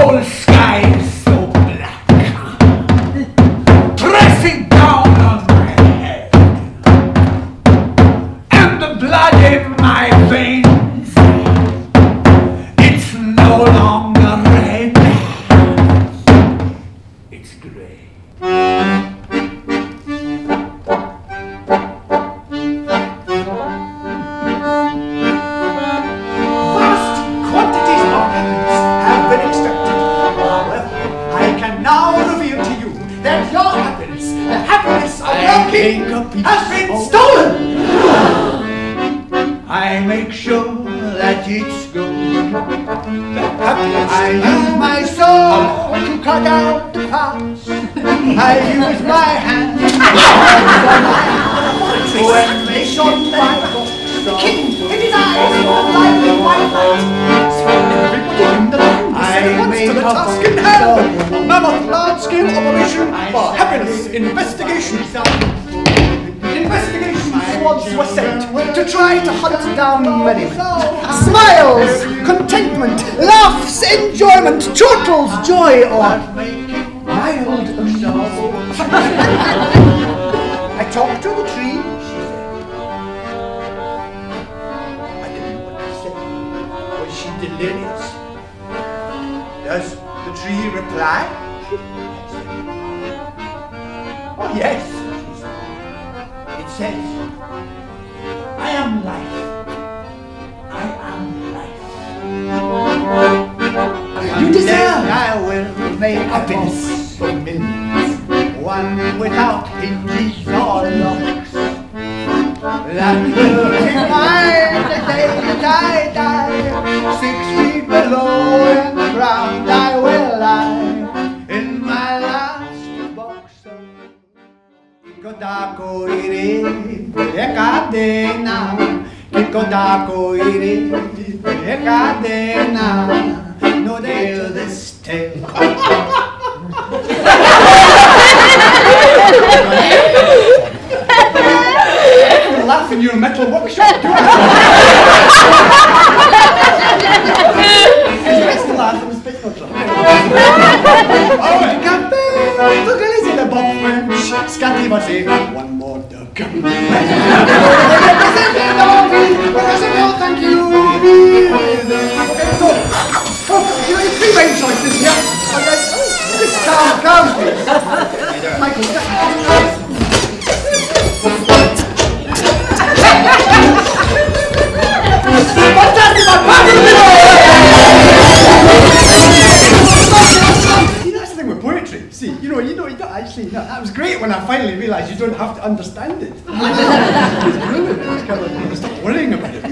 whole sky is so black, pressing down on my head, and the blood in my veins, it's no longer red, it's grey. Has been stolen! I make sure that it's good. I use my soul to cut out the past. I use my hands when they shone my books. The king in his eyes were lively white light. So everybody in the land wants to the task in hand. A mammoth large-scale operation for happiness investigation. Investigation squads were sent to try to hunt down merriment. Smiles, contentment, laughs, enjoyment, chortles, joy, or mild amusement. I talked to the tree, she said. I didn't know what to say. Was she delirious? Does the tree reply? Oh yes. It says, I am life. I am life. You deserve. I will make happiness for millions. One without hinges or locks. That will be mine the day that I die. 6 feet below in the ground I will lie in my last box of Kiko iri, cadena, Kiko iri, cadena, no tale this tale. You're laughing in your metal workshop, do it's best to laugh in the spitball club. Oh, cafe, look at this in the box French. Scotty was saying, one more duck. Thank you. Oh, you have 3 main choices here. Just calm, please. Michael, that's the thing with poetry. See, you don't actually. That was great when I finally realised you don't have to understand it. It was brilliant. It was kind of like, stop worrying about it.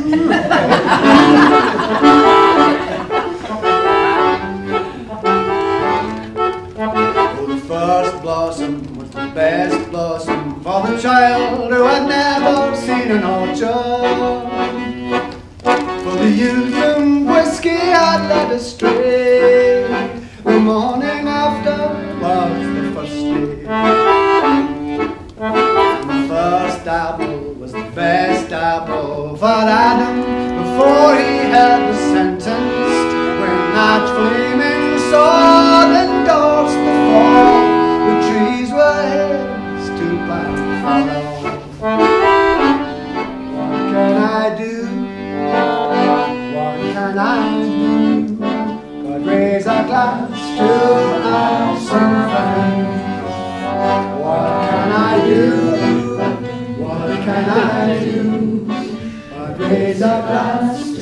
Oh, the first blossom was the best blossom for the child who had never seen an orchard. For the youth and whiskey had led astray. The morning after was the first day. The first apple was the best apple for Adam before he had the sentence. When that flaming sword endorsed the fall, the trees were his to plant for all. What can I do? What can I do? But raise a glass to our some friends. What can I do? What can I do? But raise a glass